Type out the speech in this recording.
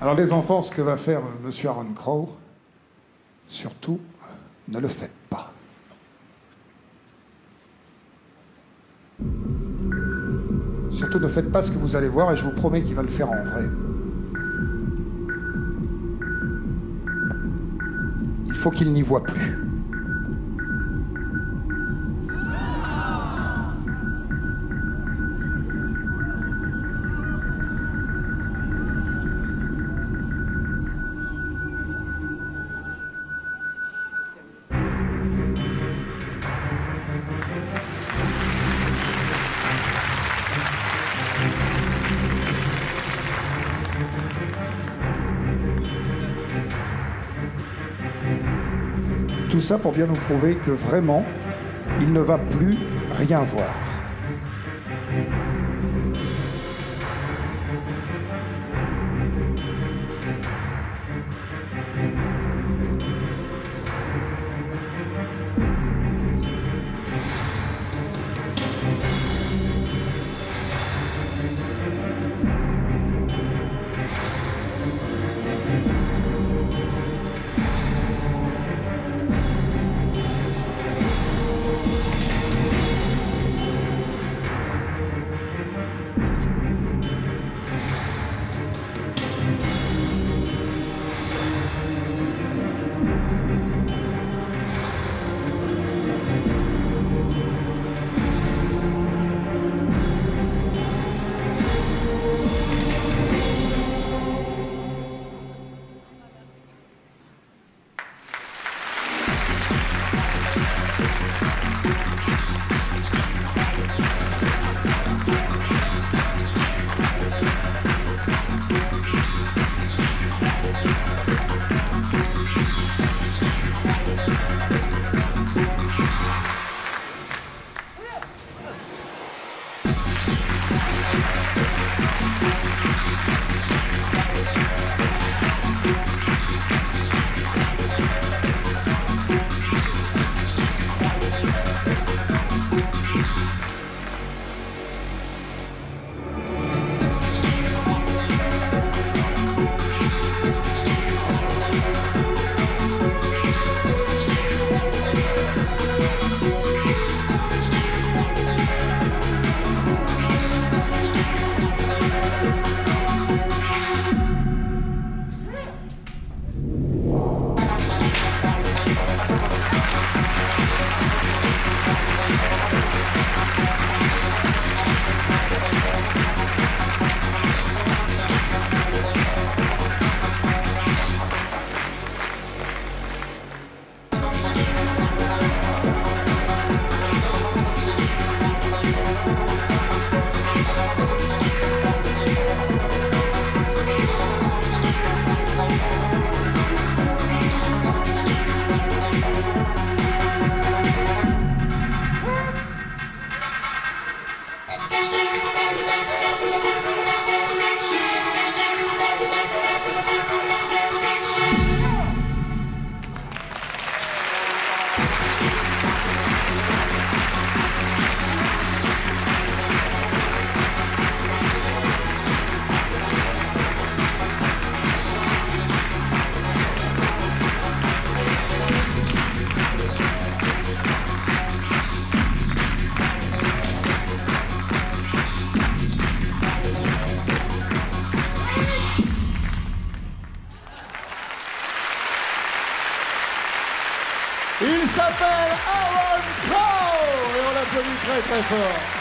Alors les enfants, ce que va faire Monsieur Aaron Crow, surtout, ne le faites pas. Surtout ne faites pas ce que vous allez voir et je vous promets qu'il va le faire en vrai. Il faut qu'il n'y voie plus. Tout ça pour bien nous prouver que vraiment, il ne va plus rien voir. Il s'appelle Aaron Crow et on l'applaudit très très fort.